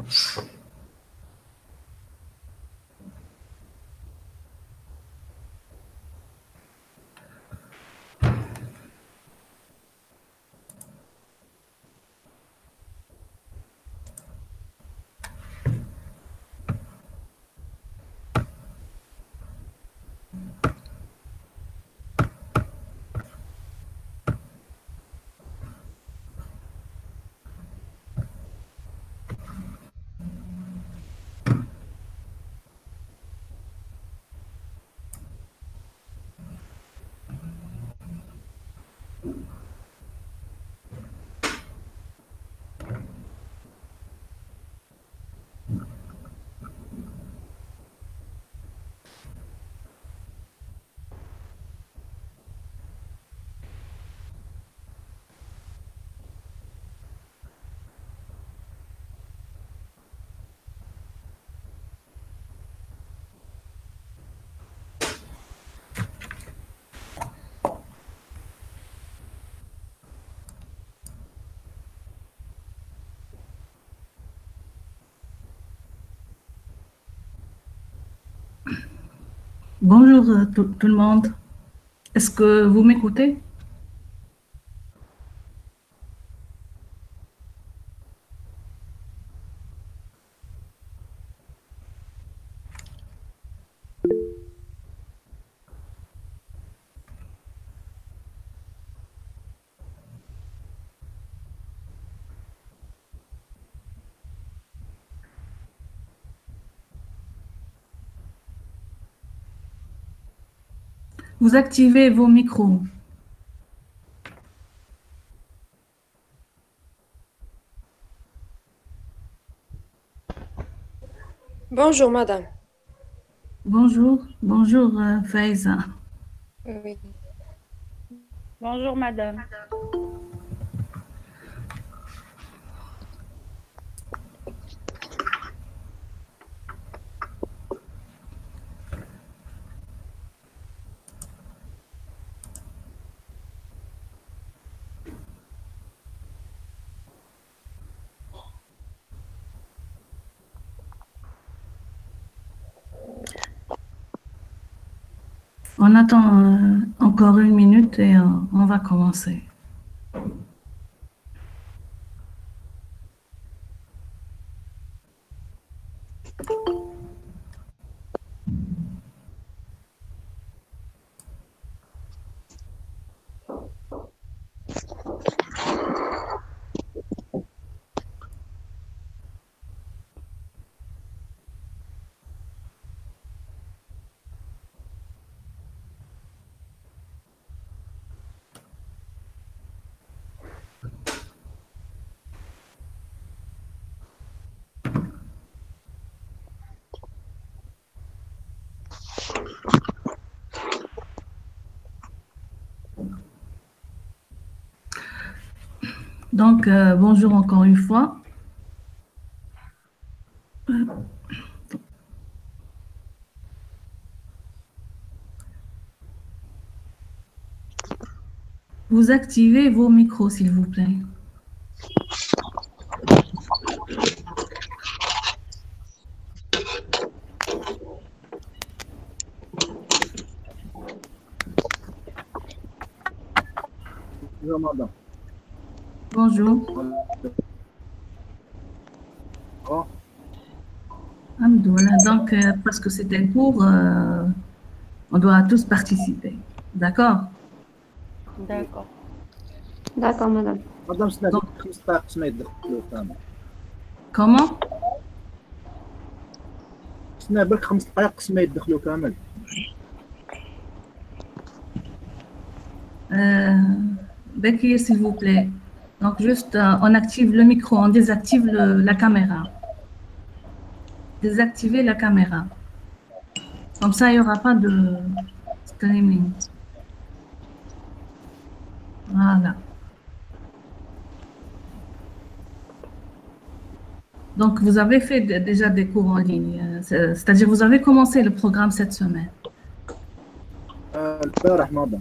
Bonjour tout le monde. Est-ce que vous m'écoutez? Vous activez vos micros. Bonjour, madame. Bonjour Faiza. Oui. Bonjour, madame. On attend encore une minute et on va commencer. Donc, bonjour encore une fois. Vous activez vos micros, s'il vous plaît. Bonjour, madame. Bonjour. Oh, Alhamdoulilah. Donc, parce que c'est un cours, on doit tous participer. D'accord? D'accord. D'accord, madame. madame, سمعت 5 دقائق قسما يدخلوا كامل. Comment? سمع بالك 5 دقائق قسما يدخلوا كامل. Bekir, s'il vous plaît. Donc, juste, on active le micro, on désactive la caméra. Désactivez la caméra. Comme ça, il n'y aura pas de streaming. Voilà. Donc, vous avez fait déjà des cours en ligne. C'est-à-dire, vous avez commencé le programme cette semaine. البارح madame.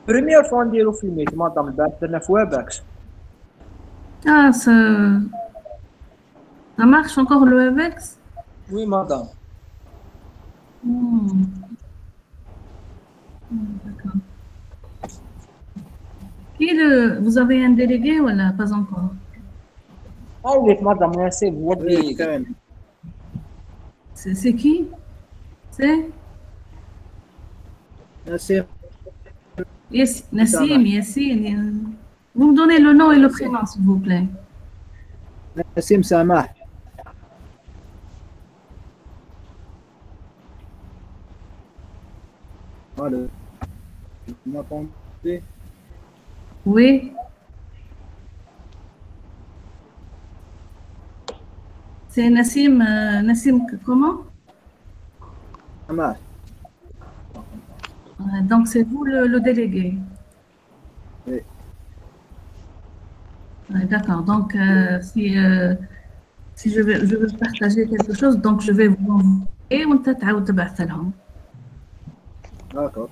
Première fois نديرو في الميت مدام بعد درنا في واباكس. Ah, ça marche encore le WebEx? وي مدام. Hmm. D'accord. Vous avez un délégué ou là, pas encore? وليت مدام ناسيب هو وي اللي كاين C'est qui? C'est نسيم Nassim, Yassine. Vous me donnez le nom et le prénom, s'il vous plaît. نسيم سماح. Allô, vous m'entendez? Oui. C'est Nassim, Nassim, comment? سماح. Donc, c'est vous le délégué. Oui. Ouais, d'accord. Donc, si je veux partager quelque chose, donc je vais vous envoyer وانت تعاود تبعث لهم. D'accord.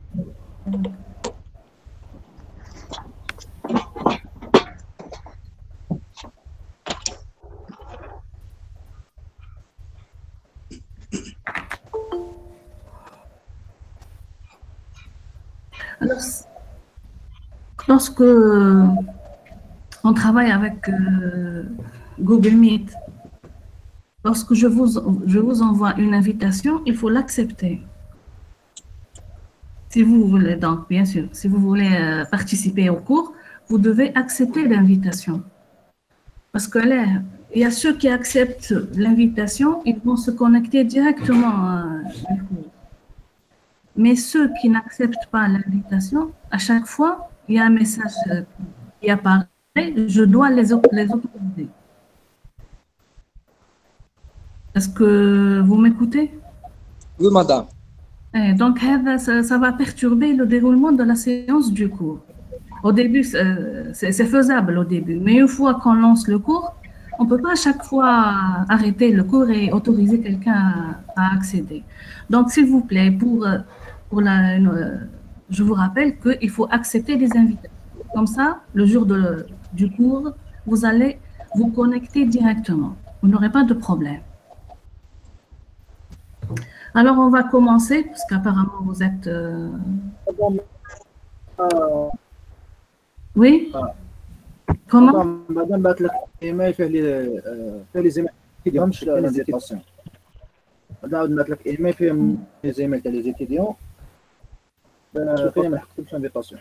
Alors, lorsque on travaille avec Google Meet, lorsque je vous envoie une invitation, il faut l'accepter. Si vous voulez, donc, bien sûr, si vous voulez participer au cours, vous devez accepter l'invitation. Parce que là, il y a ceux qui acceptent l'invitation, ils vont se connecter directement au cours. Mais ceux qui n'acceptent pas l'invitation, à chaque fois, il y a un message qui apparaît, je dois les autoriser. Est-ce que vous m'écoutez? وي مدام. Donc, ça va perturber le déroulement de la séance du cours. Au début, c'est faisable au début, mais une fois qu'on lance le cours, on ne peut pas à chaque fois arrêter le cours et autoriser quelqu'un à accéder. Donc, s'il vous plaît, je vous rappelle qu'il faut accepter les invitations. Comme ça, le jour du cours, vous allez vous connecter directement. Vous n'aurez pas de problème. Alors, on va commencer, parce qu'apparemment, vous êtes... Oui? Comment? مدام بعث لك ايميل فيه لي زيميل ديالهمش لانفيتاسيون. عاود بعث لك ايميل فيه لي زيميل تاع لي زيتيديون فيه ما حكتبش انفيتاسيون.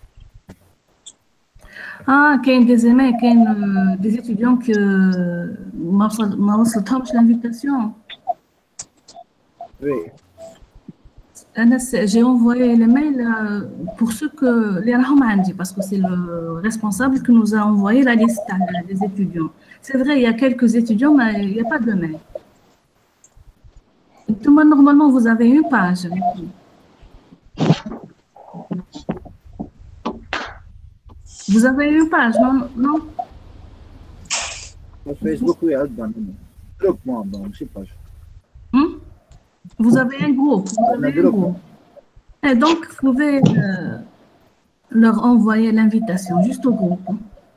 Ah, il y a des amis, il y a des étudiants qui m'ont reçu l'invitation. Oui. J'ai envoyé les mails pour ceux que les Rahman dit, parce que c'est le responsable qui nous a envoyé la liste des étudiants. C'est vrai, il y a quelques étudiants, mais il n'y a pas de mail. Normalement, vous avez une page. Vous avez une page, non? Facebook, oui, عندنا جروب ما ماشي باج. Vous avez un groupe. Et donc, vous pouvez leur envoyer l'invitation juste au groupe.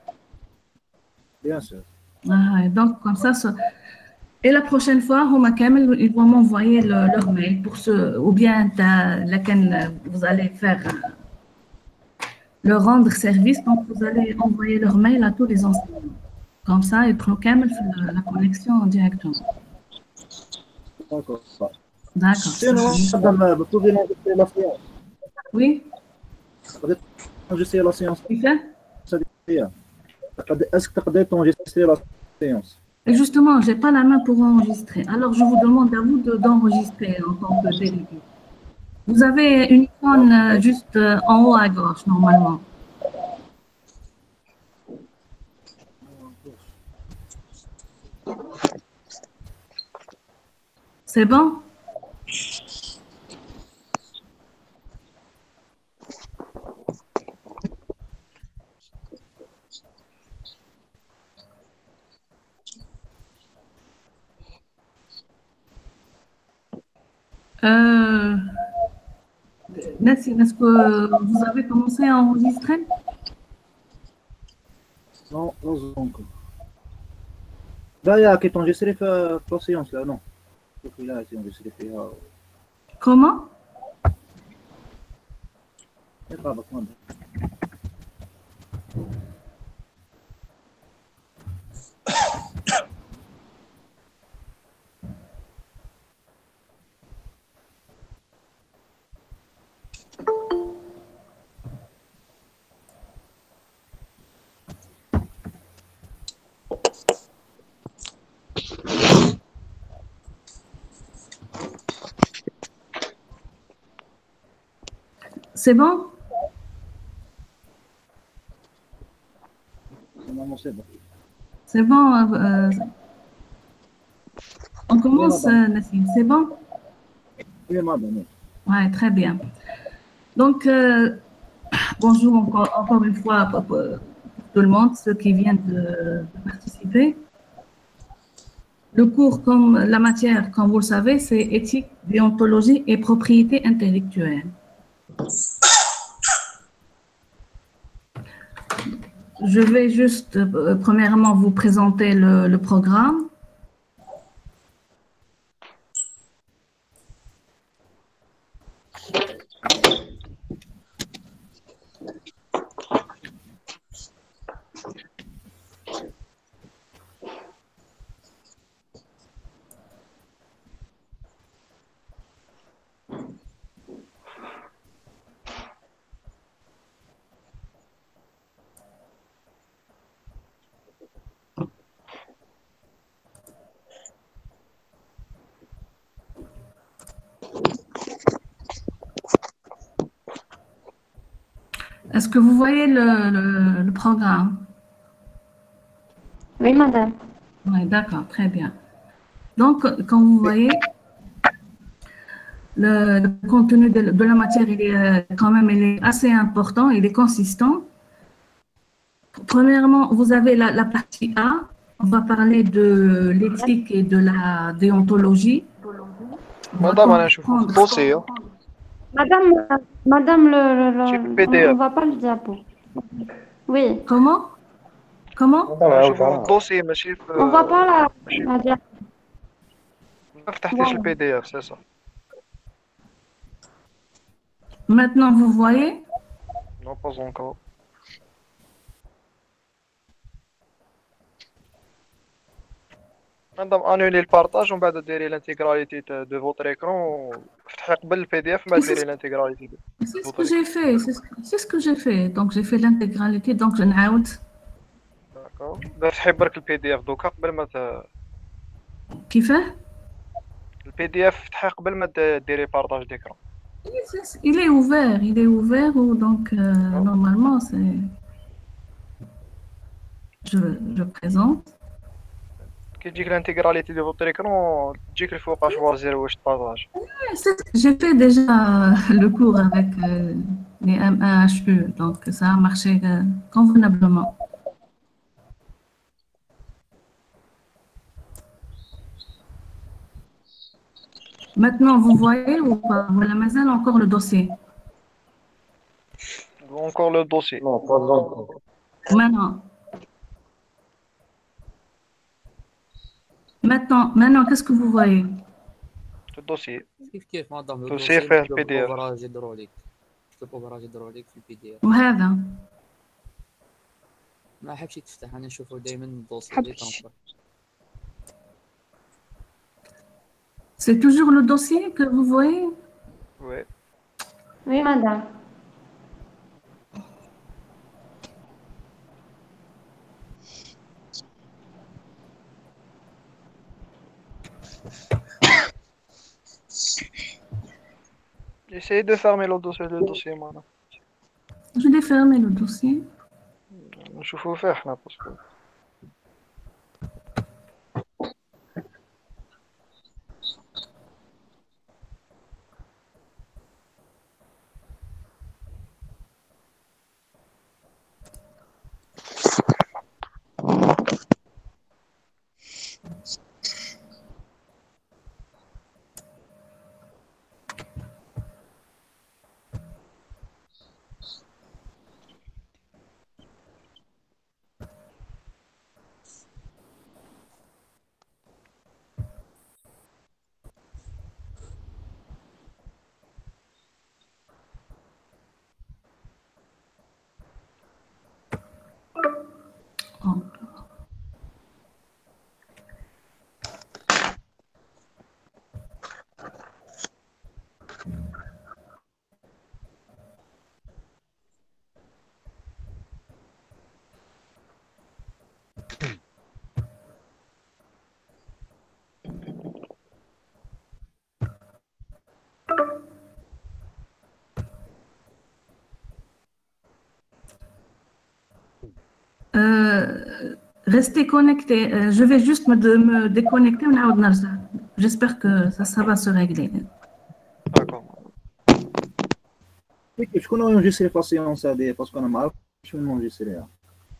Bien sûr. Donc, comme ça, et la prochaine fois, ils vont m'envoyer leur mail pour ou bien laquelle vous allez faire leur rendre service. Donc, vous allez envoyer leur mail à tous les enseignants. Comme ça, ils prennent la connexion directement. D'accord. D'accord. Sinon, madame, vous pouvez enregistrer la séance. Oui? تقدر enregistrer la séance. Est-ce que تقدر enregistrer la séance? Et justement, je n'ai pas la main pour enregistrer. Alors, je vous demande à vous d'enregistrer en tant que délégué. Vous avez une icône juste en haut à gauche, normalement. C'est bon? Nassim, est-ce que vous avez commencé à enregistrer? Non, non encore. Là, qui est enregistré في la séance là, non. شوفي là, c'est enregistré فيها. Comment? يقربك ما C'est bon? Normalement, c'est bon. C'est bon? On commence, madame. Nassim, c'est bon? Oui, madame. Ouais, très bien. Donc, bonjour encore une fois pour tout le monde, ceux qui viennent de participer. Le cours, comme la matière, comme vous le savez, c'est éthique, déontologie et propriété intellectuelle. Je vais juste, premièrement, vous présenter le programme. Est-ce que vous voyez le programme? Oui, madame. Oui, d'accord, très bien. Donc, comme vous voyez, le contenu de la matière, il est quand même il est assez important, il est consistant. Premièrement, vous avez la partie A. On va parler de l'éthique et de la déontologie. On va مدام انا نشوفه في comprendre. الدوسي Madame, ماشي في البي on دي ne اف voit pas le diapo. Oui, Comment? Comment? انا نشوفه في الدوسي ماشي في on voit pas ماشي la diapo. ما فتحتيش البي دي اف سي صح Maintenant, vous voyez? نو باز اونكور مدام انولي البارطاج ومن بعد ديري لانتيغراليتي دو فوتر ايكرون فتحي قبل البي دي اف من بعد ديري لانتيغراليتي دو C'est ce que فوتر j'ai fait. C'est ce que j'ai fait. Donc, j'ai fait l'intégralité. Donc, je n'aout. داكور فتحي برك البي دي اف دوكا قبل ما Qui fait? البي دي اف فتحي قبل ما ديري بارطاج ديكرون Il est ouvert. Il est ouvert. Donc, normalement, c'est. Je présente. كي تجيك لانتيغراليتي دو فوتر ايكرون تجيك الفوق شوازير واش تبارطاج J'ai fait déjà le cours avec les M1HE, donc ça a marché convenablement. Maintenant, vous voyez ou pas? Voilà, mais encore le dossier. encore le dossier Non, pas encore. Maintenant, qu'est-ce que vous voyez? le dossier كيف مادام لو دوسي دوسي فيه البي دي اف براج هيدروليك كتبوا براج هيدروليك في البي دي اف وهذا ما حبش تفتح انا نشوفه دائما الدوسي اللي حبش. تنقر c'est toujours le dossier que vous voyez? وي Oui, madame. essayez de fermer le dossier معنا Je vais fermer le dossier. نشوفو فيه حنا باسكو Restez connectés. Je vais juste me déconnecter. J'espère que ça va se régler. داكور. شكون اونجستري باسيونس هادي باسكو انا ما عرفتش شنو اونجستريها.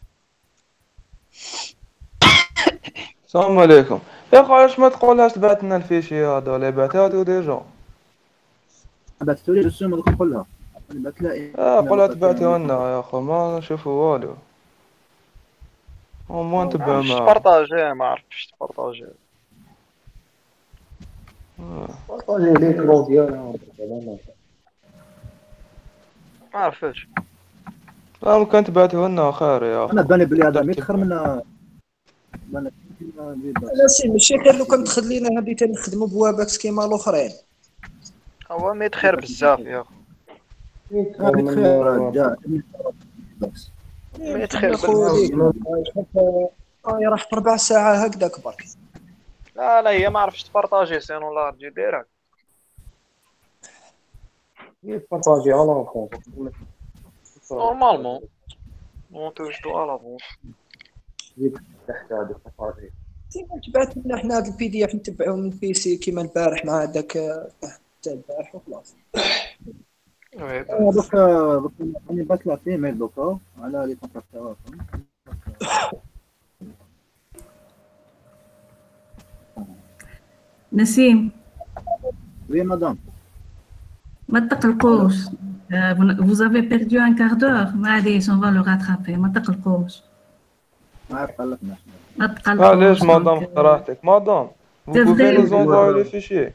السلام عليكم يا اخو، علاش ما تقولهاش تبعت لنا الفيشي هذا ولا بعتها ديجا؟ بعثتو لي الرسوم هذوك كلها بعثت لها قولها تبعتها لنا يا اخو، ما نشوفوا والو. وما نتبع مش معاه. تبارطاجي، ما عرفتش تبارطاجي. بارطاجي ليكرون ديالها ما عرفتش. لا ممكن تبعته لنا خير يا اخو. انا باني بلي هذا ميتخر من لا سي ماشي غير لو كان تخلينا هادي تنخدموا بواباكس كيما الاخرين. هو ميت خير بزاف يا اخو. ميت خير راه في 4 ساعة هكذاك برك. لا هي ما عرفتش تبارطاجي، سينو لا تجي ديريكت. بارطاجي على لافونس نورمالمون مونتوجدو على لافونس. تحت هذيك بارطاجي. كيما تبعت لنا حنا هاد البي دي اف نتبعوه من بيسي كيما البارح مع هذاك تاع البارح وخلاص. دوك راني بعثت لها في ايميل دوكا على لي كونتاكت. نسيم. Oui, madame. ما تقلقوش. Vous avez perdu un quart d'heure. معليش on va le rattraper. ما تقلقوش. ما قلقنا. ما تقلقوش. علاش مدام راحتك مدام؟ Vous pouvez nous envoyer le fichier.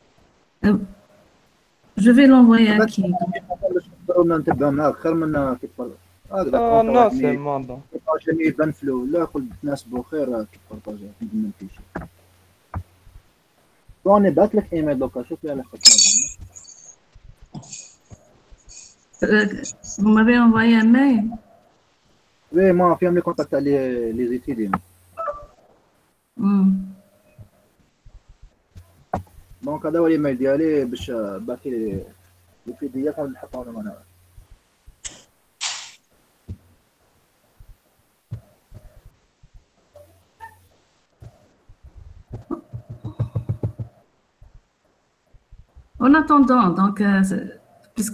Je vais l'envoyer à qui? نتبع معاك خير من كيف الناس مدام. بارطاجي يبان في الاول، لا كل تناسبوا خير كيف بارطاجي من فيشي. راني بعثت لك ايميل دوكا، شوف لي على خاطر Vous m'avez envoyé un mail? وي ما فيهم لي كونتاكت تاع لي زيتيديون. دونك هذا هو الايميل ديالي باش باقي لي بي دي اف نحطهم لهم انا. En attendant, donc, puisque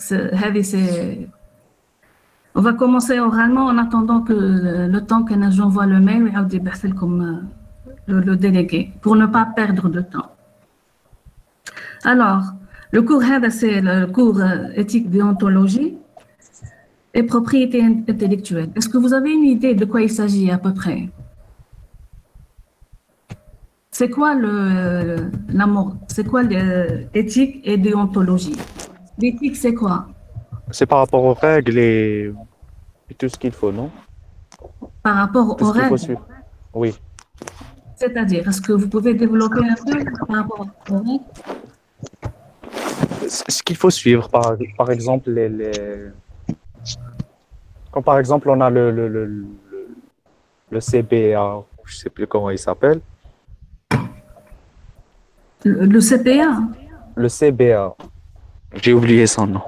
on va commencer oralement en attendant que le temps que j'envoie le mail comme le délégué, pour ne pas perdre de temps. Alors, le cours c'est le cours éthique déontologie et propriété intellectuelle. Est-ce que vous avez une idée de quoi il s'agit à peu près? C'est quoi l'amour? C'est quoi l'éthique et déontologie? L'éthique, c'est quoi? C'est par rapport aux règles et tout ce qu'il faut, non? Par rapport Tout aux ce qu'il faut règles? suivre. Oui. C'est-à-dire, est-ce que vous pouvez développer un peu par rapport aux règles? Ce qu'il faut suivre, par exemple, quand par exemple on a le CBA, je ne sais plus comment il s'appelle. Le CPA? Le CBA. J'ai oublié son nom.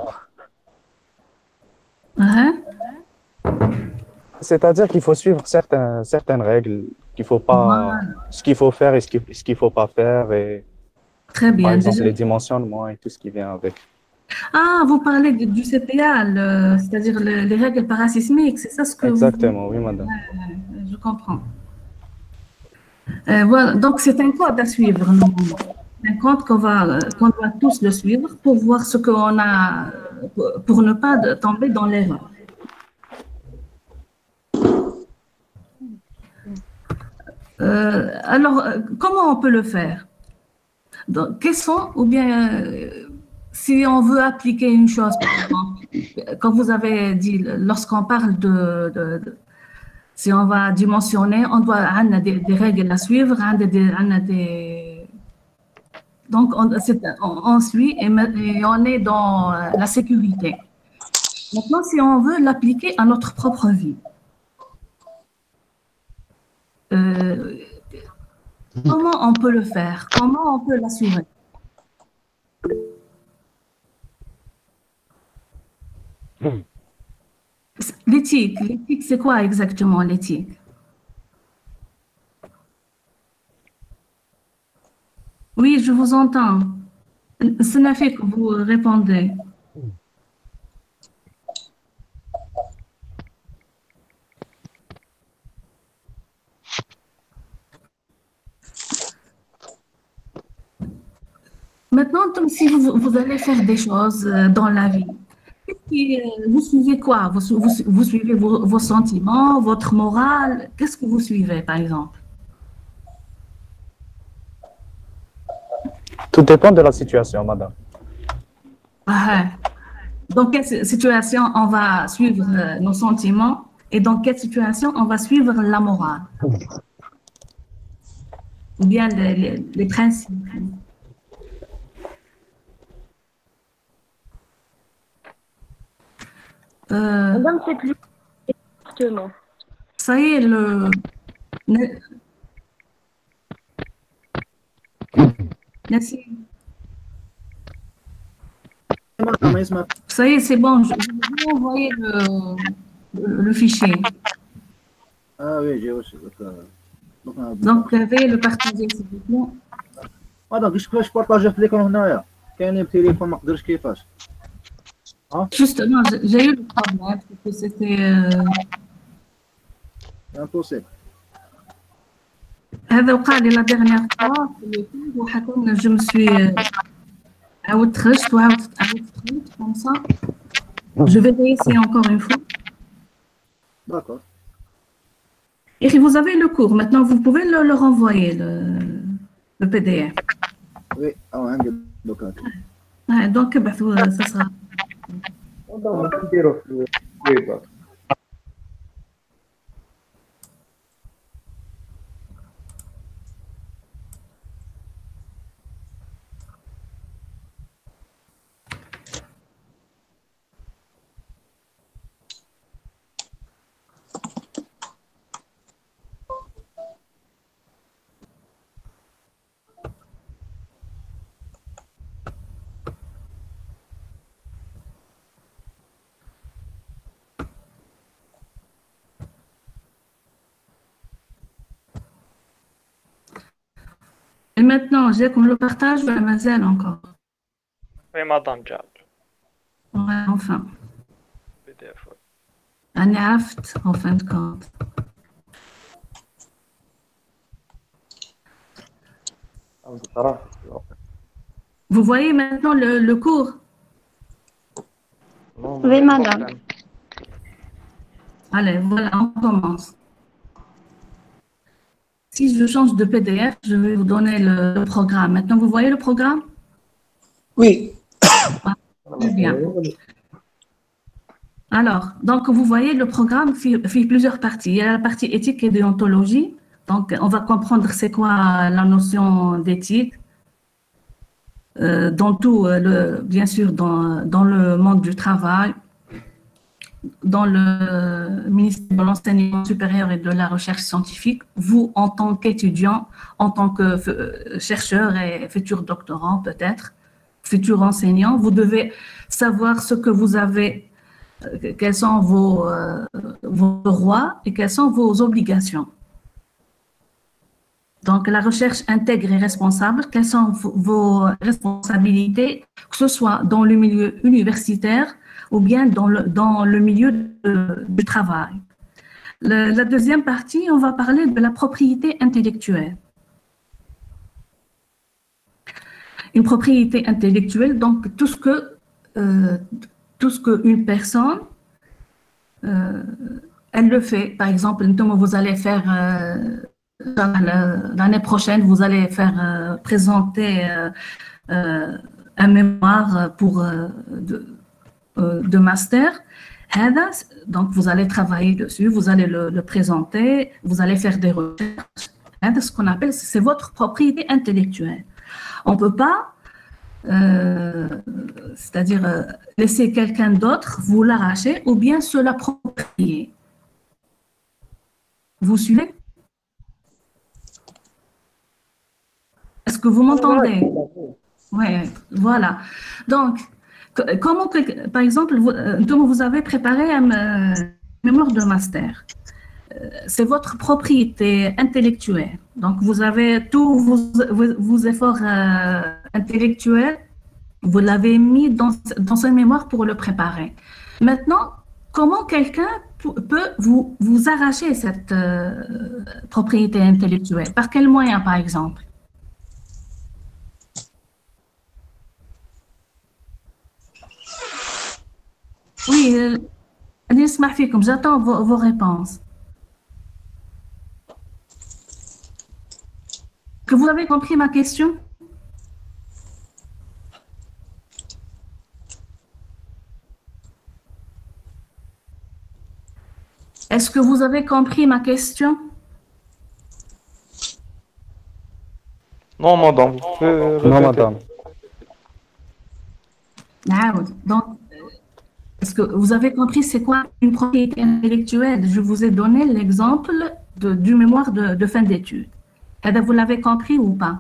C'est-à-dire qu'il faut suivre certaines règles, qu'il faut pas, ce qu'il faut faire et ce qu'il faut pas faire, et Très bien. par exemple Déjà- les dimensionnements et tout ce qui vient avec. Ah, vous parlez du CPA, c'est-à-dire les règles parasismiques, c'est ça ce que Exactement, oui, madame. Je comprends. Voilà, donc c'est un code à suivre, normalement. Un code qu'on doit tous le suivre pour voir ce qu'on a, pour ne pas tomber dans l'erreur. Alors, comment on peut le faire? Donc, quels sont, ou bien, si on veut appliquer une chose, par exemple, comme vous avez dit, lorsqu'on parle si on va dimensionner, on a des règles à suivre, donc on suit et on est dans la sécurité. Maintenant, si on veut l'appliquer à notre propre vie, comment on peut le faire? Comment on peut l'assurer? L'éthique, c'est quoi exactement l'éthique? Oui, je vous entends. Ce n'a fait que vous répondez. Maintenant, si vous allez faire des choses dans la vie, vous suivez quoi? Vous suivez vos sentiments, votre morale? Qu'est-ce que vous suivez, par exemple? Tout dépend de la situation, madame. Ah, dans quelle situation on va suivre nos sentiments et dans quelle situation on va suivre la morale? Ou bien les principes? Madame, c'est plus exactement. Ça y est, Merci. Ça y est, c'est bon, je vais vous envoyer le fichier. Ah oui, j'ai reçu. Donc, veuillez le partager, s'il vous plaît. دونك كيفاش بارطاجي في ليكرون هنايا كاينين بتليفون ما قدرش كيفاش Justement, j'ai eu le problème parce que c'était impossible. هذا وقع لي لا dernière fois وحتى je me suis عاودت خرجت وعاودت دخلت comme ça. Je vais réessayer encore une fois. D'accord. Et vous avez le cours. Maintenant, vous pouvez le renvoyer, le PDF. Oui, عندي دوكا. Donc, ça sera. نديرو في الويب. Et maintenant, j'ai comme le partage de la mazelle encore. Oui, madame Jab. Ouais, enfin. PDF. Un aft, en fin de compte. Vous voyez maintenant le cours? Oui, madame. Allez, voilà, on commence. Si je change de PDF, je vais vous donner le programme. Maintenant, vous voyez le programme? Oui. Très bien. Alors, donc, vous voyez, le programme fait plusieurs parties. Il y a la partie éthique et déontologie. Donc, on va comprendre c'est quoi la notion d'éthique. Dans tout, bien sûr, dans le monde du travail, dans le ministère de l'Enseignement supérieur et de la Recherche scientifique, vous, en tant qu'étudiant, en tant que chercheur et futur doctorant peut-être, futur enseignant, vous devez savoir ce que vous avez, quels sont vos droits et quelles sont vos obligations. Donc, la recherche intègre et responsable, quelles sont vos responsabilités, que ce soit dans le milieu universitaire ou bien dans le milieu du travail. La deuxième partie, on va parler de la propriété intellectuelle. Une propriété intellectuelle, donc tout ce qu'une personne, elle le fait. Par exemple, vous allez faire... l'année prochaine, vous allez faire présenter un mémoire de master. Donc, vous allez travailler dessus, vous allez le présenter, vous allez faire des recherches. Ce qu'on appelle, c'est votre propriété intellectuelle. On ne peut pas, c'est-à-dire laisser quelqu'un d'autre vous l'arracher ou bien se l'approprier. Vous suivez? Est-ce que vous m'entendez? Oui, voilà. Donc, comment, par exemple, vous avez préparé un mémoire de master. c'est votre propriété intellectuelle. Donc, vous avez tous vos efforts intellectuels, vous l'avez mis dans sa mémoire pour le préparer. Maintenant, comment quelqu'un peut vous arracher cette propriété intellectuelle? Par quel moyen, par exemple? Oui, j'attends vos réponses. Que vous avez compris ma question? Est-ce que vous avez compris ma question? Non, madame. Vous pouvez Non, répéter. madame. Donc, est-ce que vous avez compris c'est quoi une propriété intellectuelle? Je vous ai donné l'exemple du mémoire de fin d'études. Vous l'avez compris ou pas?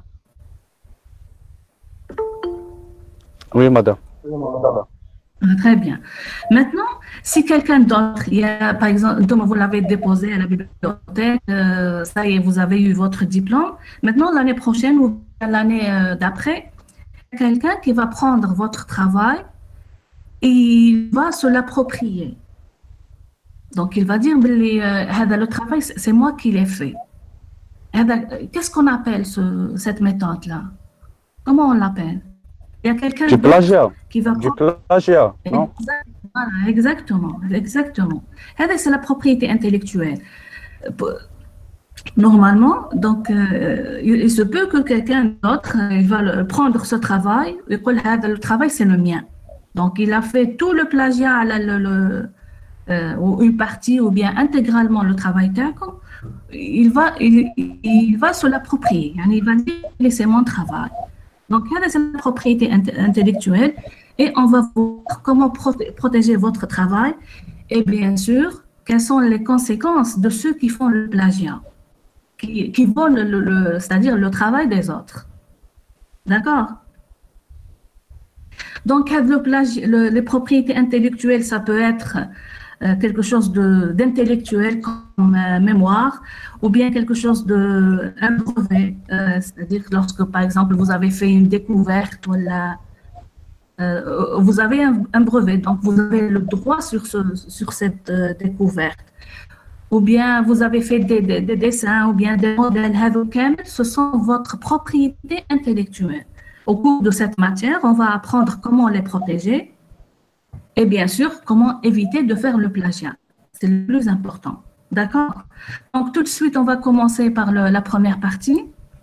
Oui, madame. Très bien. Maintenant, si quelqu'un d'autre, il y a, par exemple, vous l'avez déposé à la bibliothèque, ça y est, vous avez eu votre diplôme. Maintenant, l'année prochaine ou l'année d'après, quelqu'un qui va prendre votre travail et il va se l'approprier. Donc, il va dire, le travail, c'est moi qui l'ai fait. Qu'est-ce qu'on appelle cette méthode-là? Comment on l'appelle? Il y a quelqu'un Du plagiat. qui va Du prendre... plagiat, non? Voilà, exactement. C'est la propriété intellectuelle. Normalement, donc, il se peut que quelqu'un d'autre il va prendre ce travail et dire le travail c'est le mien. Donc, il a fait tout le plagiat, ou une partie ou bien intégralement le travail تاعكم. Il va se l'approprier. Il va dire c'est mon travail. Donc, c'est la propriété intellectuelle et on va voir comment protéger votre travail et bien sûr, quelles sont les conséquences de ceux qui font le plagiat, qui volent c'est-à-dire le travail des autres. D'accord? Donc, les propriétés intellectuelles, ça peut être quelque chose d'intellectuel comme mémoire ou bien quelque chose un brevet, c'est-à-dire lorsque, par exemple, vous avez fait une découverte ou vous avez un brevet, donc vous avez le droit sur cette découverte. Ou bien vous avez fait des dessins ou bien des modèles, ce sont votre propriété intellectuelle. Au cours de cette matière, on va apprendre comment les protéger et bien sûr, comment éviter de faire le plagiat. C'est le plus important. D'accord? Donc, tout de suite, on va commencer par la première partie.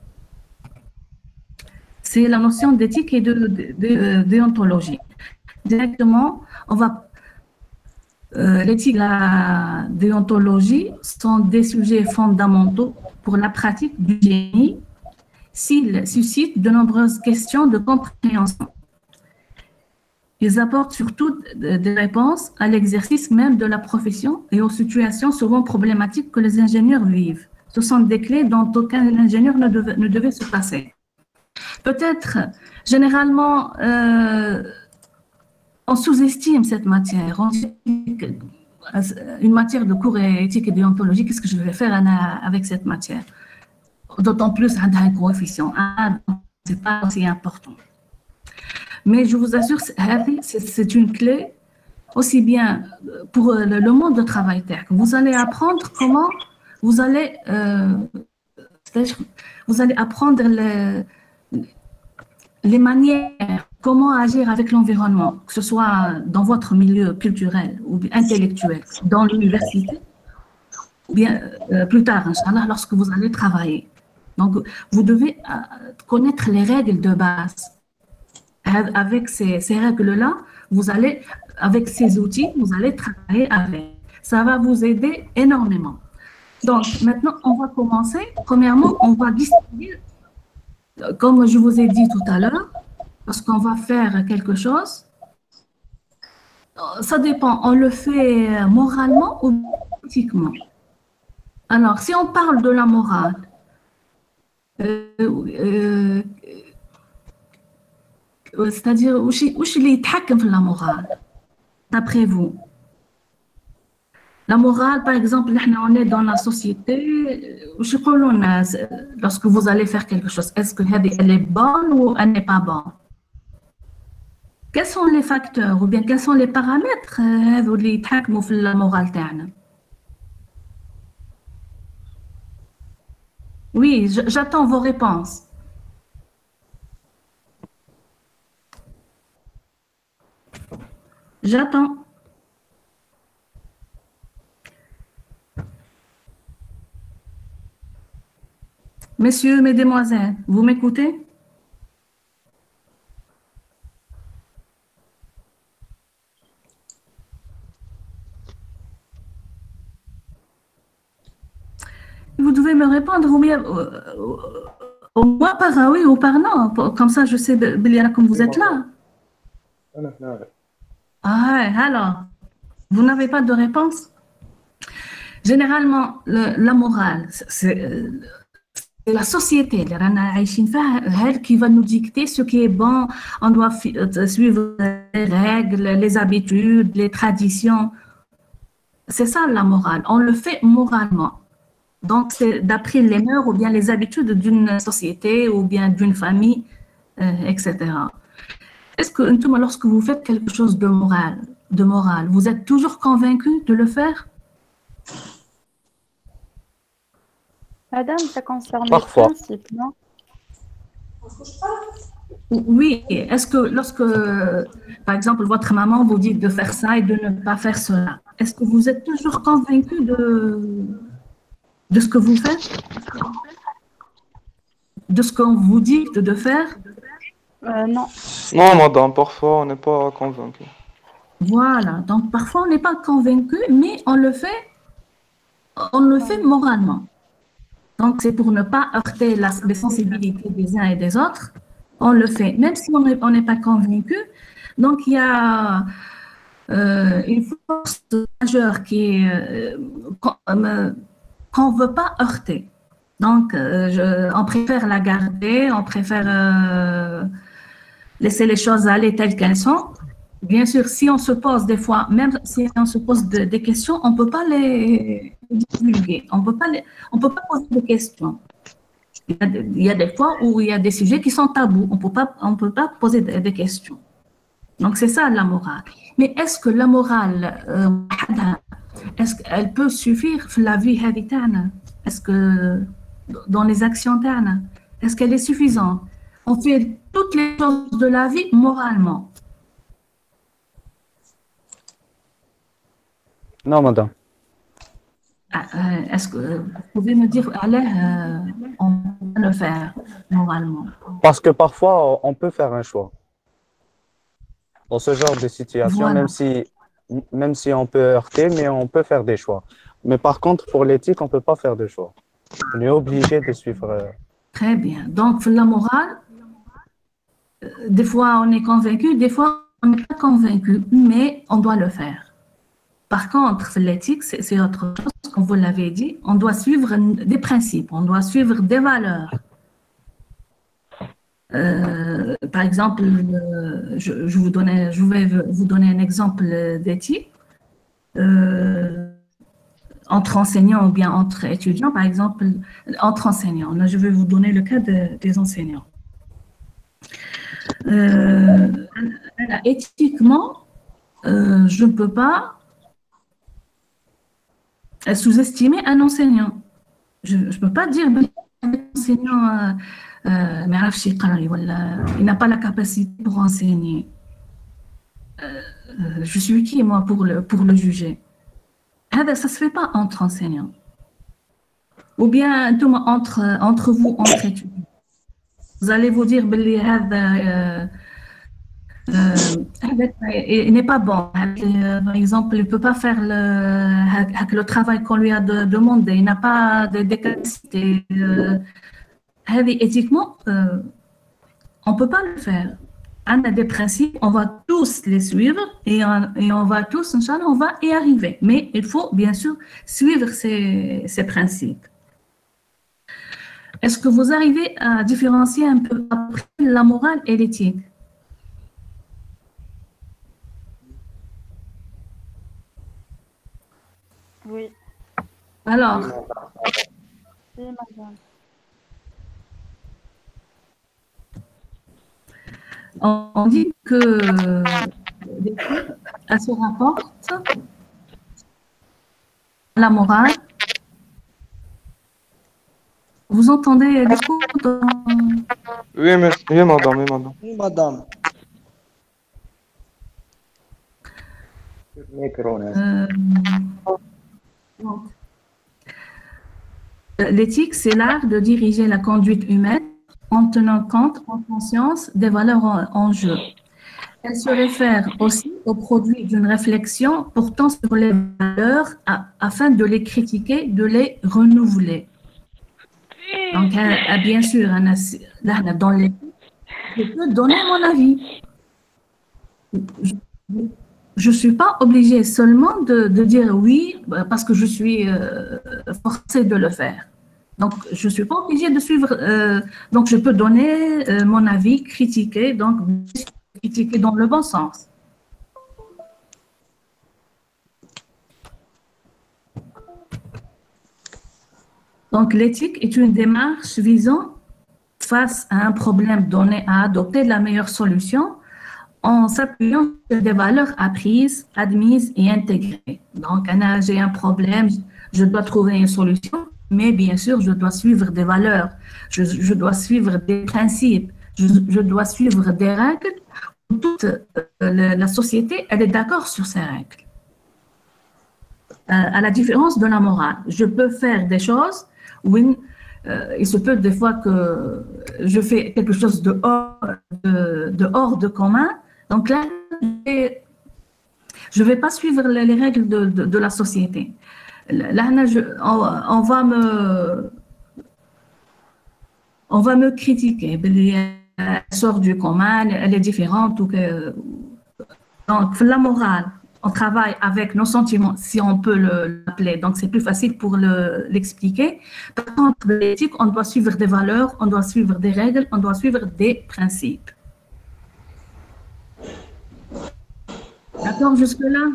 C'est la notion d'éthique et de déontologie. Directement, on va... l'éthique et la déontologie sont des sujets fondamentaux pour la pratique du génie s'ils suscitent de nombreuses questions de compréhension. Ils apportent surtout des réponses à l'exercice même de la profession et aux situations souvent problématiques que les ingénieurs vivent. Ce sont des clés dont aucun ingénieur ne devait se passer. Peut-être, généralement, on sous-estime cette matière. On dit une matière de cours éthique et déontologie, qu'est-ce que je vais faire avec cette matière? D'autant plus, un coefficient. C'est pas aussi important. Mais je vous assure, c'est une clé aussi bien pour le monde de travail. Vous allez apprendre comment vous allez apprendre les manières, comment agir avec l'environnement, que ce soit dans votre milieu culturel ou intellectuel, dans l'université, ou bien plus tard, Inch'Allah, lorsque vous allez travailler. Donc, vous devez connaître les règles de base. Avec ces règles-là, vous allez, avec ces outils, vous allez travailler avec. Ça va vous aider énormément. Donc, maintenant, on va commencer. Premièrement, on va distinguer, comme je vous ai dit tout à l'heure, parce qu'on va faire quelque chose, ça dépend, on le fait moralement ou éthiquement. Alors, si on parle de la morale, c'est-à-dire, où est-ce qu'il y a la morale, d'après vous? La morale, par exemple, on est dans la société, lorsque vous allez faire quelque chose, est-ce qu'elle est bonne ou elle n'est pas bonne? Quels sont les facteurs ou bien quels sont les paramètres اللي يتحكموا في la morale تاعنا? Oui, j'attends vos réponses. J'attends. Messieurs, mesdemoiselles, vous m'écoutez? Vous devez me répondre ou bien au moins par oui ou par non. Comme ça, je sais comme vous êtes là. Ah, alors, vous n'avez pas de réponse? Généralement, la morale, c'est la société elle qui va nous dicter ce qui est bon. On doit suivre les règles, les habitudes, les traditions. C'est ça la morale. On le fait moralement. Donc, c'est d'après les mœurs ou bien les habitudes d'une société ou bien d'une famille, etc. Est-ce que lorsque vous faites quelque chose de moral, vous êtes toujours convaincu de le faire? Madame, ça concerne Parfois. les principes, non? Oui, est-ce que lorsque, par exemple, votre maman vous dit de faire ça et de ne pas faire cela, est-ce que vous êtes toujours convaincu de ce que vous faites? De ce qu'on vous dit de faire? Non. Non, madame, parfois on n'est pas convaincu. Voilà, donc parfois on n'est pas convaincu, mais on le fait moralement. Donc c'est pour ne pas heurter les sensibilités des uns et des autres, on le fait, même si on n'est pas convaincu. Donc il y a une force majeure qui est qu'on ne veut pas heurter. Donc on préfère la garder, on préfère laisser les choses aller telles qu'elles sont. Bien sûr, si on se pose des fois, même si on se pose des questions, on ne peut pas les divulguer. On peut pas poser des questions. Il y a des fois où il y a des sujets qui sont tabous. On peut pas poser des questions. Donc, c'est ça la morale. Mais est-ce que la morale, est-ce qu'elle peut suffire dans la vie habitante? Est-ce que dans les actions ternes, est-ce qu'elle est suffisante? On fait toutes les choses de la vie moralement. Non, madame. Est-ce que vous pouvez me dire, allez, on peut le faire moralement? Parce que parfois, on peut faire un choix. Dans ce genre de situation, Voilà. même si on peut heurter, mais on peut faire des choix. Mais par contre, pour l'éthique, on ne peut pas faire de choix. On est obligé de suivre. Très bien. Donc, la morale, des fois on est convaincu, des fois on n'est pas convaincu, mais on doit le faire. Par contre, l'éthique, c'est autre chose, comme vous l'avez dit, on doit suivre des principes, on doit suivre des valeurs. Par exemple, je vais vous donner un exemple d'éthique. Entre enseignants ou bien entre étudiants, par exemple, entre enseignants. Là, je vais vous donner le cas des enseignants. Éthiquement, je ne peux pas sous-estimer un enseignant. Je ne peux pas dire un enseignant il n'a pas la capacité pour enseigner. Je suis qui, moi, pour le juger? Ça ne se fait pas entre enseignants. Ou bien entre vous, entre étudiants. Vous allez vous dire il n'est pas bon. Par exemple, il ne peut pas faire le travail qu'on lui a demandé. Il n'a pas de capacités. Éthiquement, on ne peut pas le faire. On a des principes, on va tous les suivre et on va tous, Inch'Allah, on va y arriver. Mais il faut bien sûr suivre ces principes. Est-ce que vous arrivez à différencier un peu après la morale et l'éthique? Oui. Alors, Oui, madame. on dit que l'éthique, elle se rapporte à la morale. Vous entendez l'écho Oui, mais oui, madame, oui, madame. Oui, madame. ميكرو ناس. donc, l'éthique, c'est l'art de diriger la conduite humaine en tenant compte, en conscience des valeurs en jeu. Elle se réfère aussi au produit d'une réflexion portant sur les valeurs afin de les critiquer, de les renouveler. Donc, bien sûr, là, dans l'éthique, je peux donner mon avis. Je ne suis pas obligée seulement de dire oui parce que je suis forcée de le faire. Donc, je ne suis pas obligée de suivre. Donc, je peux donner mon avis, critiquer, donc critiquer dans le bon sens. Donc, l'éthique est une démarche visant, face à un problème donné, à adopter la meilleure solution en s'appuyant sur des valeurs apprises, admises et intégrées. Donc, j'ai un problème, je dois trouver une solution, mais bien sûr, je dois suivre des valeurs, je dois suivre des principes, je dois suivre des règles. Toute la société, elle est d'accord sur ces règles. À la différence de la morale, je peux faire des choses où il se peut des fois que je fais quelque chose de hors de commun. Donc là, je ne vais pas suivre les règles de la société. Là, on va me critiquer. Elle sort du commun, elle est différente. Donc, la morale, on travaille avec nos sentiments, si on peut l'appeler. Donc, c'est plus facile pour l'expliquer. Par contre, l'éthique, on doit suivre des valeurs, on doit suivre des règles, on doit suivre des principes. D'accord, jusque-là?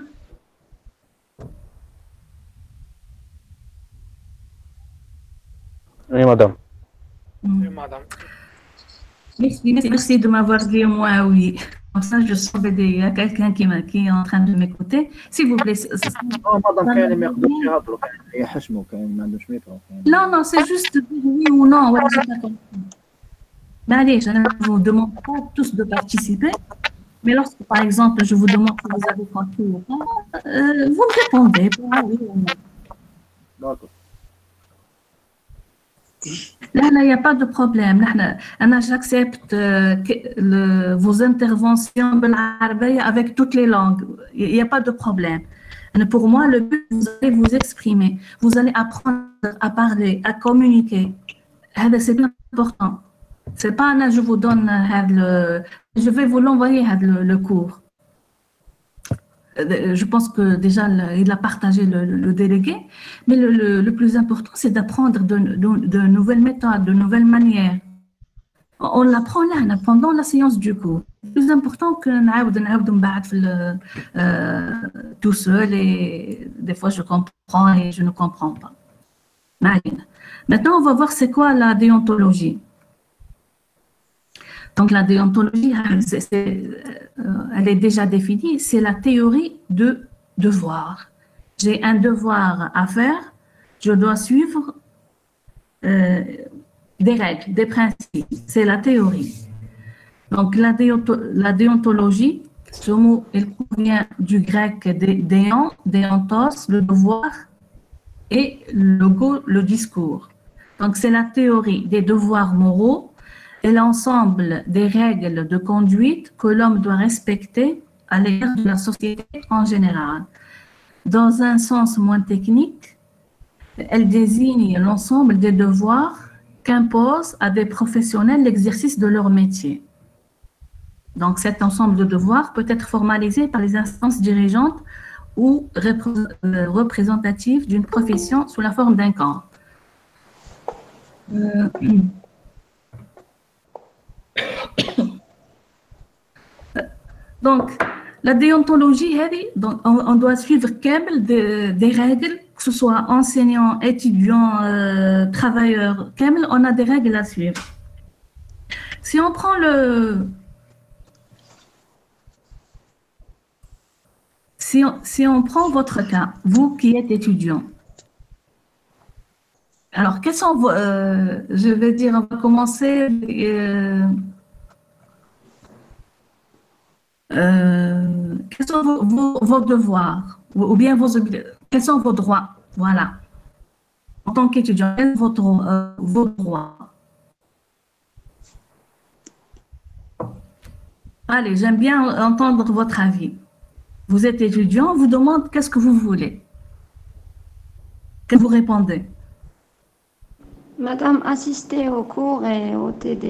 Oui, madame. Oui, madame. Merci de m'avoir dit moi oui. Comme ça, je saurais qu'il y a quelqu'un qui est en train de m'écouter. S'il vous plaît. مادام كاين ما يقدرش يهضروا كاين يحشموا كاين ما عندهمش ميكرو. Non, c'est juste dire oui ou non. Ouais, j'ai pas compris. Mais allez, je ne vous demande pas tous de participer. Mais lorsque, par exemple, je vous demande si vous avez compris ou pas, vous me répondez. Oui ou non. D'accord. Là, il n'y a pas de problème. Là, j'accepte vos interventions avec toutes les langues. Il n'y a pas de problème. Pour moi, le but, vous allez vous exprimer. Vous allez apprendre à parler, à communiquer. C'est bien important. C'est pas là, je vous donne je vais vous l'envoyer le cours. Je pense que déjà, il a partagé le délégué, mais le plus important, c'est d'apprendre de nouvelles méthodes, de nouvelles manières. On l'apprend là, pendant la séance du cours. Le plus important que tout seul, et des fois, je comprends et je ne comprends pas. Maintenant, on va voir c'est quoi la déontologie. Donc, la déontologie, elle est déjà définie, c'est la théorie de devoir. J'ai un devoir à faire, je dois suivre des règles, des principes. C'est la théorie. Donc, la déontologie, ce mot, il provient du grec déontos, le devoir, et logo, le discours. Donc, c'est la théorie des devoirs moraux et l'ensemble des règles de conduite que l'homme doit respecter à l'égard de la société en général. Dans un sens moins technique, elle désigne l'ensemble des devoirs qu'impose à des professionnels l'exercice de leur métier. Donc, cet ensemble de devoirs peut être formalisé par les instances dirigeantes ou représentatives d'une profession sous la forme d'un camp. Donc, la déontologie, on doit suivre des règles que ce soit enseignants, étudiants, travailleurs, on a des règles à suivre. Si on prend si on prend votre cas, vous qui êtes étudiant, alors quels sont vos, je vais dire, on va commencer. Quels sont vos devoirs ou bien quels sont vos droits? Voilà. En tant qu'étudiant, quels sont vos droits? Allez, j'aime bien entendre votre avis. Vous êtes étudiant, on vous demande qu'est-ce que vous voulez. Que vous répondez? Madame, assister aux cours et au TD.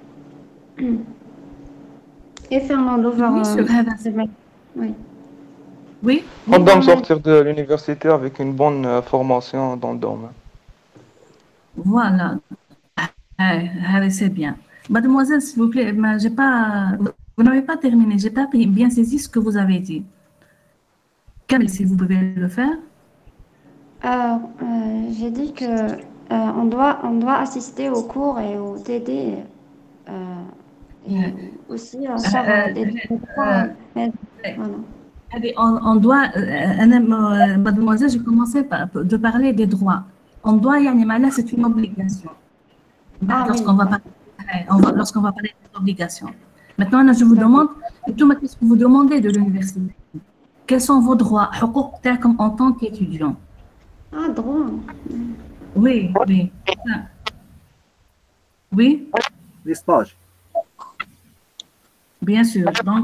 Et faire mon devoir. Oui. Oui. Madame, sortir de l'université avec une bonne formation dans le domaine. Voilà. C'est bien. Mademoiselle, s'il vous plaît, vous n'avez pas terminé. Je n'ai pas bien saisi ce que vous avez dit. Camille, si vous pouvez le faire. J'ai dit que on doit assister aux cours et au TD. Et aussi faire des droits. Voilà. On doit, mademoiselle, j'ai commencé de parler des droits. On doit y aller, là, c'est une obligation. Lorsqu'on va parler des obligations. Maintenant, là, je vous demande, qu'est-ce que vous demandez de l'université? Quels sont vos droits comme en tant qu'étudiant? Ah, droit. Oui, oui. Oui? Les stages. Bien sûr. Donc,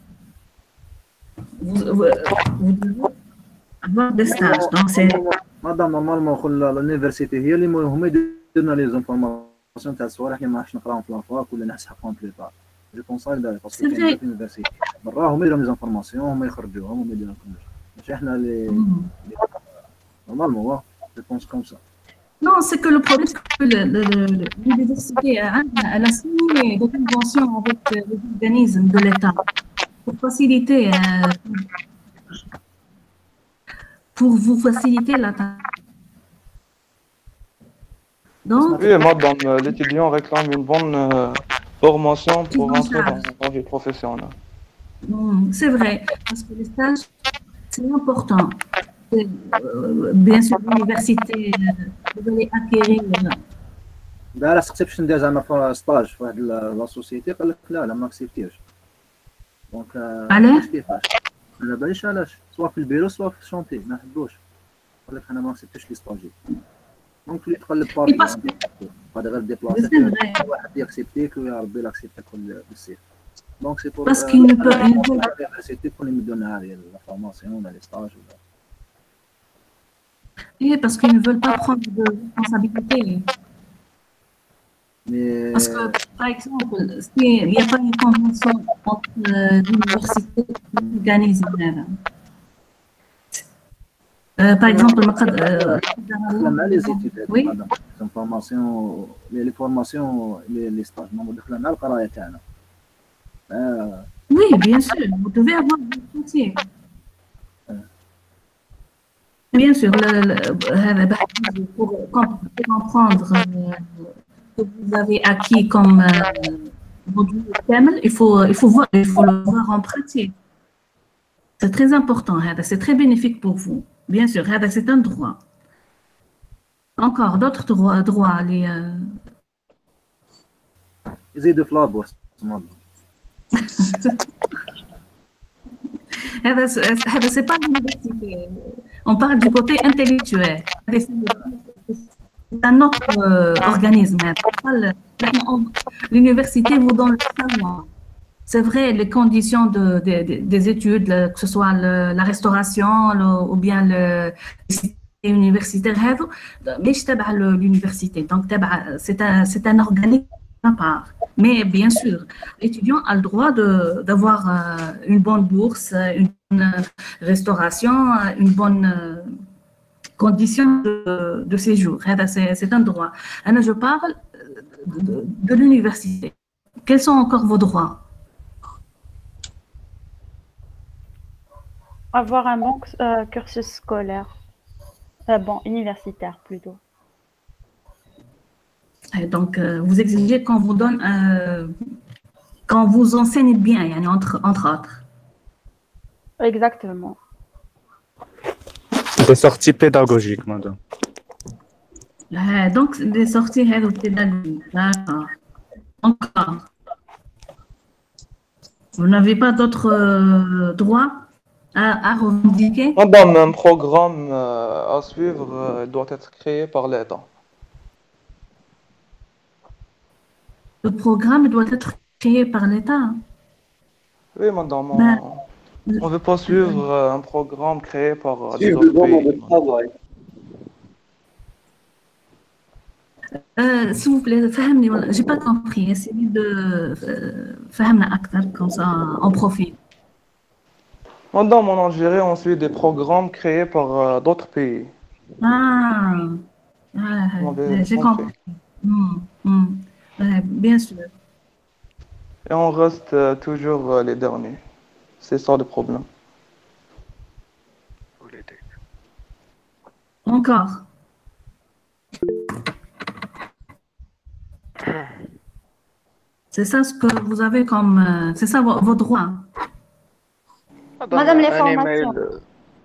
vous devez avoir des stages. Donc, c'est... Madame, normalement, l'université, هي اللي هما يديروا لي زونفورماسيون تاع الصوالح اللي ما راحش نقراهم في لافاك ولا نسحقهم في ليطار. جو بونس هكذا باسكو كاين في اليونيفرسيتي برا هما يديروا لي زونفورماسيون هما يخرجوهم هما يديروا كلش ماشي احنا اللي نورمالمون جو بونس كوم سا. Non, c'est que le problème, c'est que l'université elle a signé des conventions avec les organismes de l'État pour vous faciliter la tâche. Donc, oui, madame, l'étudiant réclame une bonne formation pour entrer dans la vie professionnelle. C'est vrai, parce que les stages, c'est important. Bien sûr, l'université, vous allez acquérir. دار سقسي باش ندير زعما في ستاج في واحد لا سوسيتي قال لك لا ما اكسبتيش دونك علاش كيفاش انا باليش علاش سواء في البيرو سواء في الشونتي ما حبوش قال لك انا ما اكسبتيش لي ستاجي دونك تولي تقلب بارتي غادي غير ديبلاسي واحد ياكسبتيك ويا ربي لا اكسبتيك بالسيف دونك سي بور باسكو l'université تكون يمدونا هذه لا فورماسيون ولا لي ستاج ولا Oui, parce qu'ils ne veulent pas prendre de responsabilité. Mais... Parce que, par exemple, il n'y a pas une convention entre l'université et l'organisme. Par exemple, les études, oui. Les formations, les stages, oui, bien sûr, vous devez avoir des métiers. Bien sûr, pour comprendre ce que vous avez acquis comme module thème, il faut le voir en pratique. C'est très important, c'est très bénéfique pour vous. Bien sûr, c'est un droit. Encore d'autres droits. يزيدوا في لابوس هذا c'est pas l'université. On parle du côté intellectuel. C'est un autre organisme. L'université vous donne le savoir. C'est vrai, les conditions des études, que ce soit la restauration ou bien l'université, mais je تبع l'université. Donc, c'est un organisme à part. Mais bien sûr, l'étudiant a le droit d'avoir une bonne bourse, une bonne restauration, une bonne condition de séjour. C'est un droit. Alors, je parle de l'université. Quels sont encore vos droits? Avoir un bon cursus scolaire. Bon, universitaire plutôt. Et donc, vous exigez qu'on vous donne, qu'on vous enseigne bien, yani, entre autres. Exactement. Des sorties pédagogiques, madame. Donc, des sorties pédagogiques. D'accord. Encore. Vous n'avez pas d'autres droits à revendiquer? Madame, un programme à suivre doit être créé par l'État. Le programme doit être créé par l'État. Oui, madame, Ben, on ne veut pas suivre un programme créé par des Suivre autres le monde pays. de travail. s'il vous plaît, فهمني, j'ai pas compris. Essayez de فهمنا أكثر, comme ça on profite. Madame, en Algérie, on suit des programmes créés par d'autres pays. Vous m'avez J'ai compris. compris. Bien sûr. Et on reste toujours les derniers. C'est ça le problème. Encore. C'est ça ce que vous avez comme... c'est ça vos droits. Madame, les un formations. email.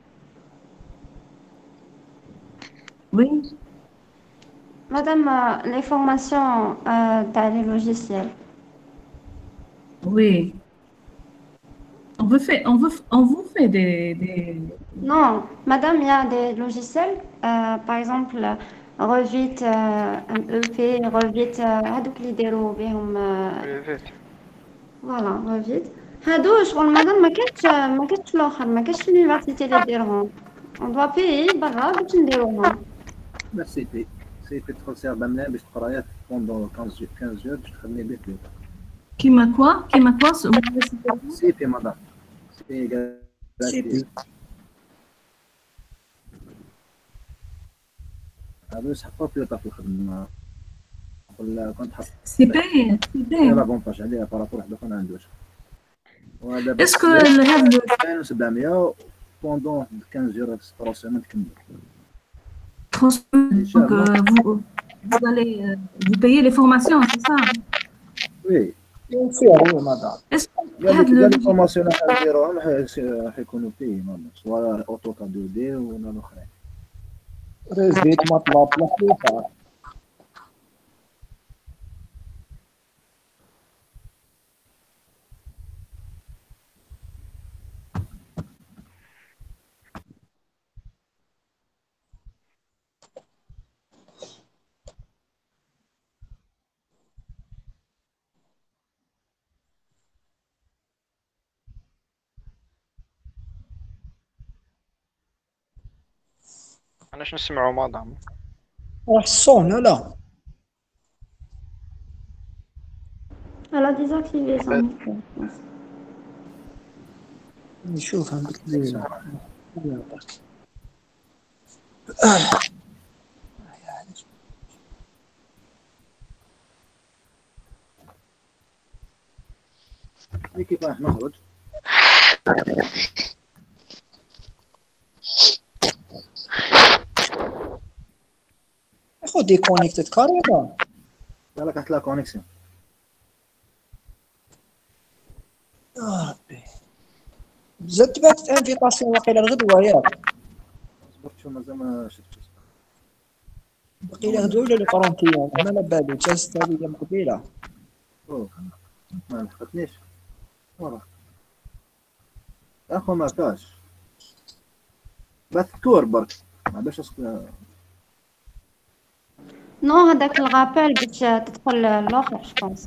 Oui. Madame, les formations dans les logiciels. Oui. On vous fait des... Non, madame, il y a des logiciels, par exemple, Revit, MEP, Revit, هادوك اللي يديروا بهم فوالا Revit. هادو شغل مادام ما كانتش في الاخر، ما كانش في اليونيفرسيتي اللي ديرهم. On doit payer برا باش نديروهم. لا سي بي تدخل سير بامنا باش تقرايات بوندون 15 جور باش تخدمي بيه في كيما كوا سي بي مدام سي بي هذا يسحقوا في الخدمه ولا كنت حط سي بي لافونتاج عليها بارابور واحد اخر ما عندوش وهذا اسكو هذا 2700 بوندون 15 جور 3 سيمين تكمل Donc, vous allez vous payer les formations, c'est ça? Oui. Bien sûr, oui, madame. Est-ce que les formations حيكونوا فيه سواء اوتوكاد 2 دي ولا الاخرين. ريزيت مطلب مخلوقات. علاش نسمعوا مدام راح الصون لا Elle a désactivé son micro. نشوف عندك لي كيف راح نخرج؟ خذ ديكونيكتد كاريبا. لا كانت لا كونيكسيون. ربي زدت بعت انفيتاسيون واقيلا الغدوه ياك صبرت شو مازال ما شفتش واقيلا غدوه ولا لي 40 ايام انا لا بالي جازت هذه ايام قبيله ما لحقتنيش ورا اخو ما كاش بث كور برك ما باش نو هذاك الغابيل باش تدخل الاخر جو بونس.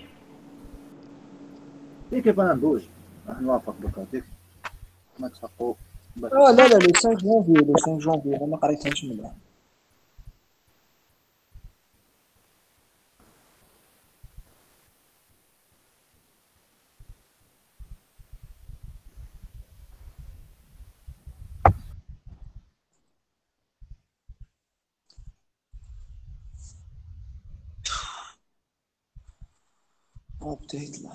كيف انا ندوج راح نوافق بك ما تحقوا لا لو 5 جونفي لو 5 جونفي انا ما قريتهاش مليح. ابديت لا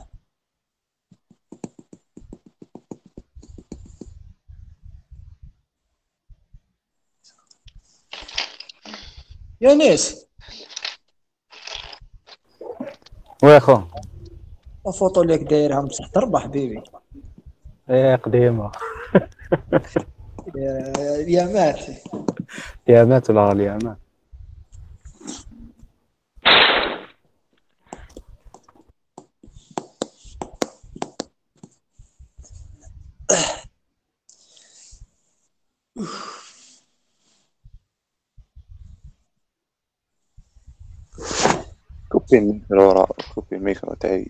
يا ناس وي خو. الفوطو اللي دايرها بصح تربح حبيبي. ايه قديمة. يا مات. يا مات ولا غالي يا مات. كوبي الميكرو راه كوبي الميكرو تاعي.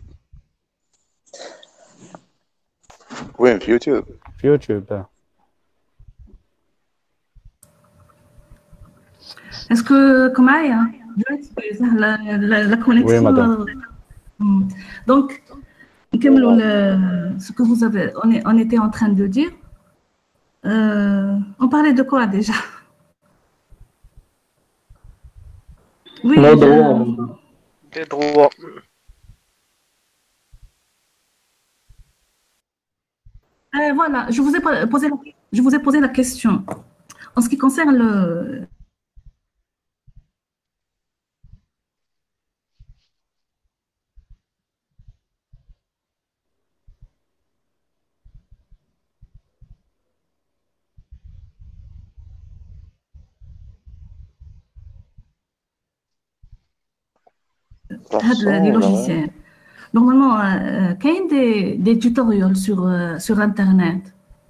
وين في يوتيوب؟ في يوتيوب. Est-ce que معايا la Oui, madame. connexion donc نكملوا ce que vous avez on était en train de dire. On parlait de quoi déjà? Oui, Les droits. Voilà, je vous ai posé la question. En ce qui concerne le les logiciels. Normalement, quand il y a des tutoriels sur Internet.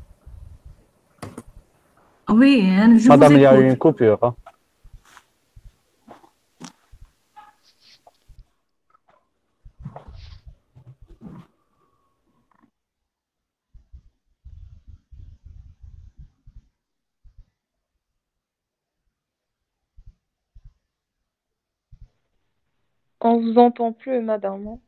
Oui, je Madame, vous il y a eu écoute. une coupure. Hein. On vous entend plus, madame.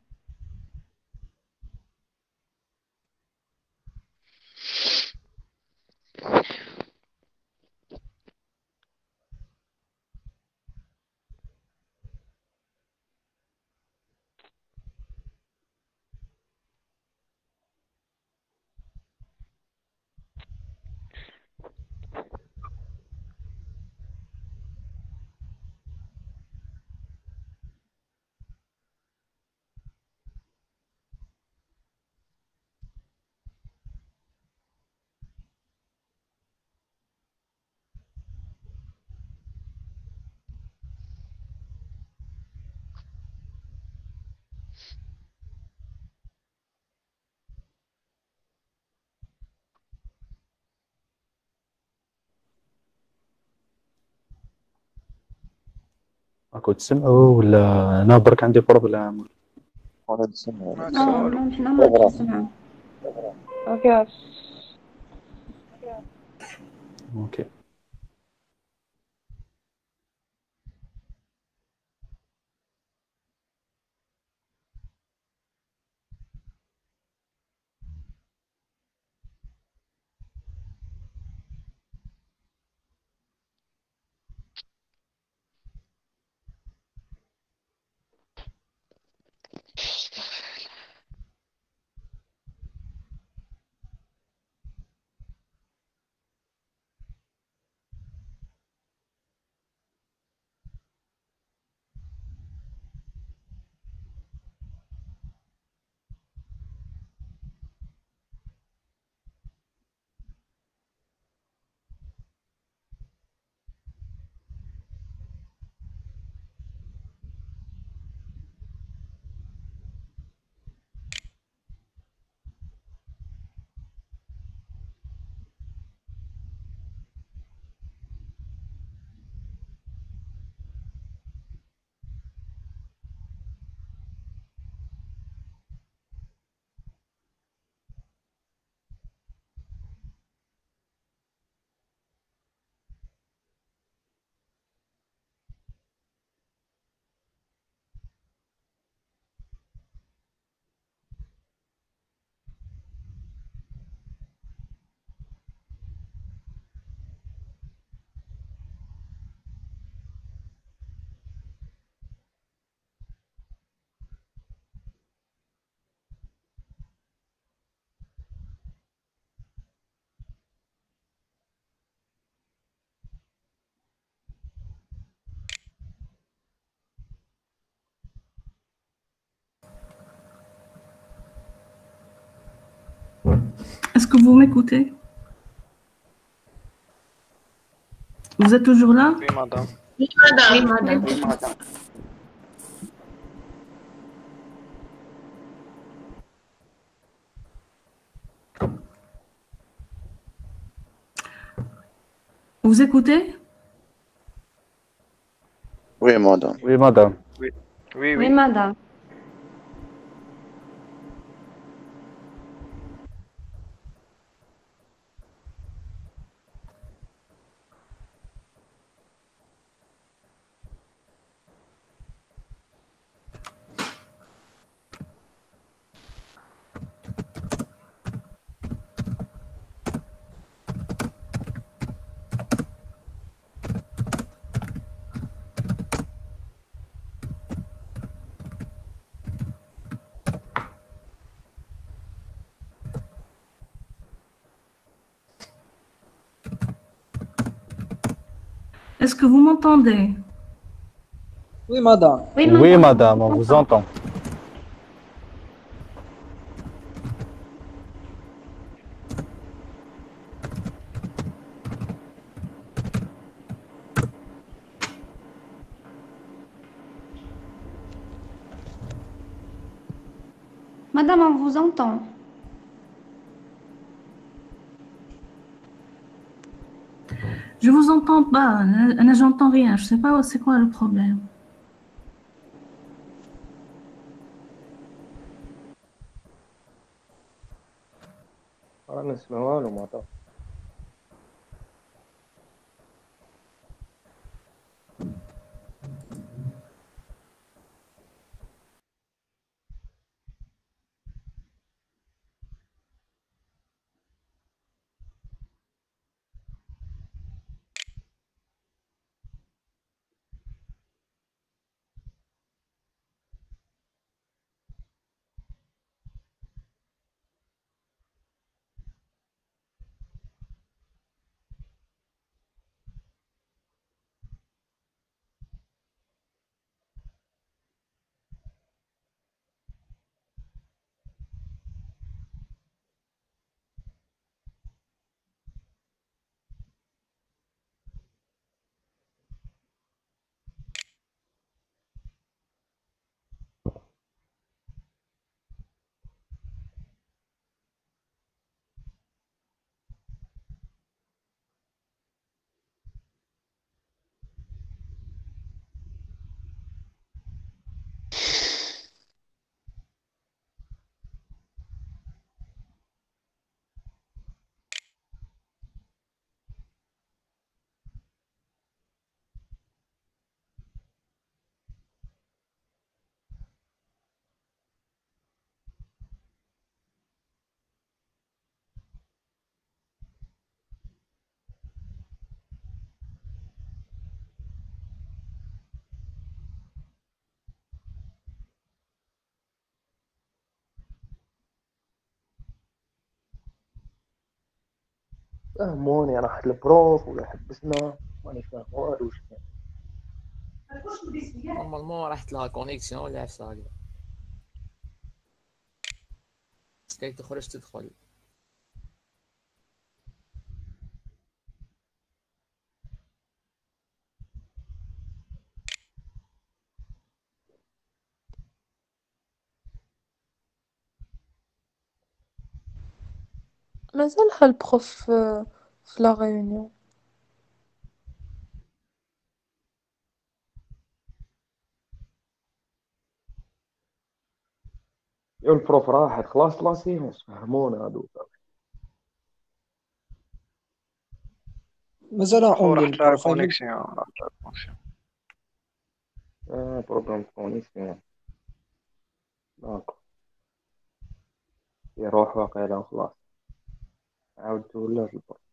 راكو تسمعوا ولا انا برك عندي بروبليم؟ انا نسمع. حنا ما تسمعوا. اوكي. اوكي. Est-ce que vous m'écoutez? Vous êtes toujours là? Oui, madame. Oui, madame. Vous écoutez? Oui, madame. Oui, madame. Oui, Oui, oui. madame. Est-ce que vous m'entendez? Oui, madame. Oui, madame, on vous entend. Madame, on vous entend. Je vous entends pas, j'entends rien. Je sais pas c'est quoi le problème. أنا نسمع والو ما طاف. فهموني أنا حد البروف ولا حبسنا ماني فاهم والو واش كاين. نورمالمون راحت لها كونيكسيون ولا عفسه هكذا. كي تخرج تدخل. مازالها البروف في لا réunion. يا البروف راحت خلاص لا سيونس فهمونا هذوك. مازال خو اونلي راحت لها البروف. كونيكسيون، راحت لها كونيكسيون. بروبليم كونيكسيون. داكور يروح واقيلا خلاص عاودت ولا البروف.